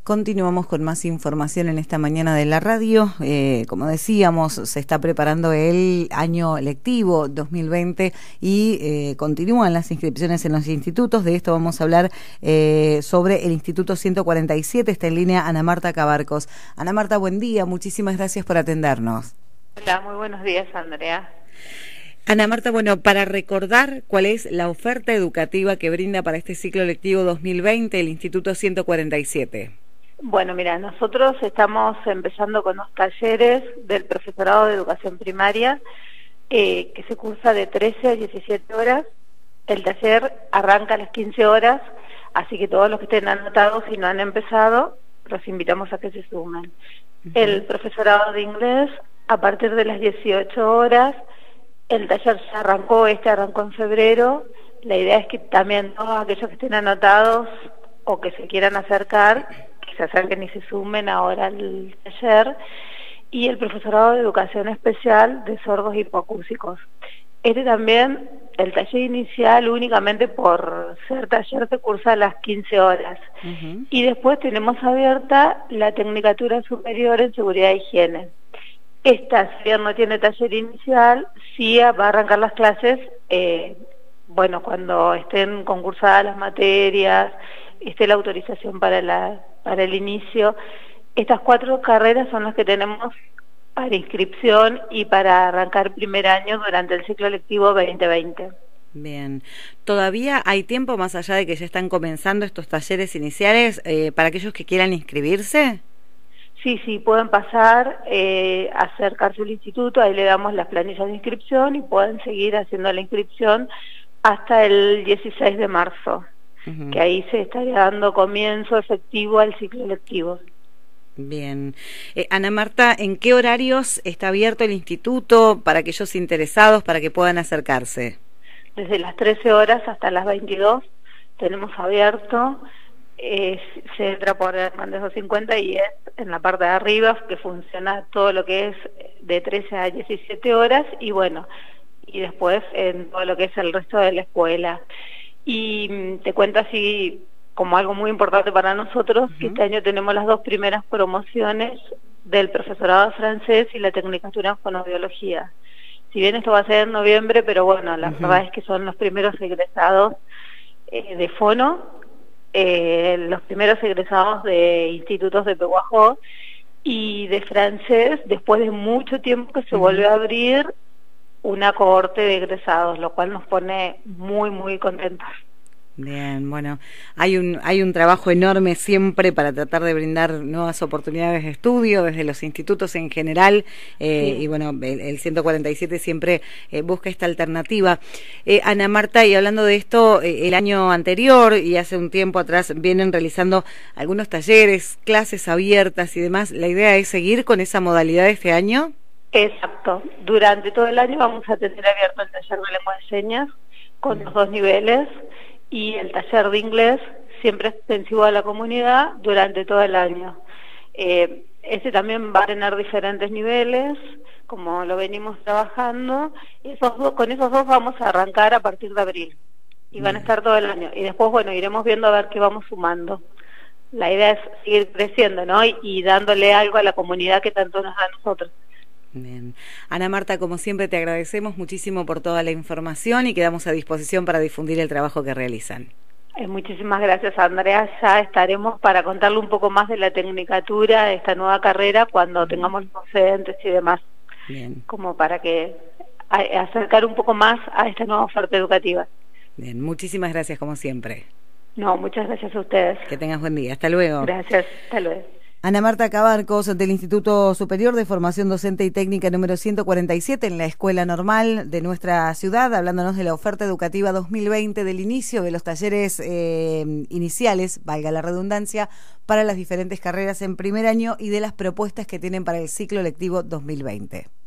Continuamos con más información en esta mañana de la radio. Como decíamos, se está preparando el año lectivo 2020 y continúan las inscripciones en los institutos. De esto vamos a hablar sobre el Instituto 147. Está en línea Ana Marta Cabarcos. Ana Marta, buen día. Muchísimas gracias por atendernos. Hola, muy buenos días, Andrea. Ana Marta, bueno, para recordar cuál es la oferta educativa que brinda para este ciclo lectivo 2020 el Instituto 147. Bueno, mira, nosotros estamos empezando con los talleres del profesorado de educación primaria que se cursa de 13 a 17 horas. El taller arranca a las 15 horas, así que todos los que estén anotados y no han empezado, los invitamos a que se sumen. El profesorado de inglés a partir de las 18 horas. El taller ya arrancó en febrero. La idea es que también todos aquellos que estén anotados o que se quieran acercar, que se acerquen y se sumen ahora al taller. Y el profesorado de educación especial de sordos y hipoacúsicos. También, el taller inicial únicamente por ser taller se cursa a las 15 horas. Y después tenemos abierta la Tecnicatura Superior en Seguridad e Higiene. Esta, si bien no tiene taller inicial, sí va a arrancar las clases, cuando estén concursadas las materias, esté la autorización para el inicio. Estas 4 carreras son las que tenemos para inscripción y para arrancar primer año durante el ciclo lectivo 2020. Bien, ¿todavía hay tiempo más allá de que ya están comenzando estos talleres iniciales para aquellos que quieran inscribirse? Sí, pueden pasar, acercarse al instituto, ahí le damos las planillas de inscripción y pueden seguir haciendo la inscripción hasta el 16 de marzo, que ahí se estaría dando comienzo efectivo al ciclo lectivo. Bien. Ana Marta, ¿en qué horarios está abierto el instituto para aquellos interesados para que puedan acercarse? Desde las 13 horas hasta las 22 tenemos abierto. Se entra por Hernández 250 y es en la parte de arriba que funciona todo lo que es de 13 a 17 horas y después en todo lo que es el resto de la escuela. Y te cuento así como algo muy importante para nosotros, que este año tenemos las 2 primeras promociones del profesorado de francés y la tecnicatura en fonoaudiología. Si bien esto va a ser en noviembre, pero bueno, la verdad es que son los primeros egresados de fono, los primeros egresados de institutos de Pehuajó, y de francés, después de mucho tiempo que se volvió a abrir una cohorte de egresados, lo cual nos pone muy, muy contentos. Bien, bueno, hay un trabajo enorme siempre para tratar de brindar nuevas oportunidades de estudio desde los institutos en general, y bueno, el 147 siempre busca esta alternativa. Ana Marta, y hablando de esto, el año anterior y hace un tiempo atrás vienen realizando algunos talleres, clases abiertas y demás. ¿La idea es seguir con esa modalidad este año? Exacto, durante todo el año vamos a tener abierto el taller de lengua de señas con los 2 niveles, y el taller de inglés siempre extensivo a la comunidad durante todo el año. También va a tener diferentes niveles, como lo venimos trabajando, y con esos dos vamos a arrancar a partir de abril, y van a estar todo el año. Y después, iremos viendo a ver qué vamos sumando. La idea es seguir creciendo, ¿no? Y dándole algo a la comunidad que tanto nos da a nosotros. Bien. Ana Marta, como siempre te agradecemos muchísimo por toda la información y quedamos a disposición para difundir el trabajo que realizan. Muchísimas gracias, Andrea. Ya estaremos para contarle un poco más de la tecnicatura, de esta nueva carrera, cuando tengamos los docentes y demás. Bien. Como para que acercar un poco más a esta nueva oferta educativa. Bien, muchísimas gracias como siempre. No, muchas gracias a ustedes. Que tengas buen día. Hasta luego. Gracias, hasta luego. Ana Marta Cabarcos, del Instituto Superior de Formación Docente y Técnica número 147 en la Escuela Normal de nuestra ciudad, hablándonos de la oferta educativa 2020, del inicio de los talleres iniciales, valga la redundancia, para las diferentes carreras en primer año y de las propuestas que tienen para el ciclo lectivo 2020.